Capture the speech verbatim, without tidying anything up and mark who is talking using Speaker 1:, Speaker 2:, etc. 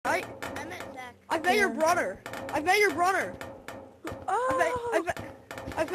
Speaker 1: right?
Speaker 2: I met Zach.
Speaker 1: I met
Speaker 3: Yeah.
Speaker 1: your brother. I met your brother.
Speaker 3: Oh.
Speaker 1: I met, I met,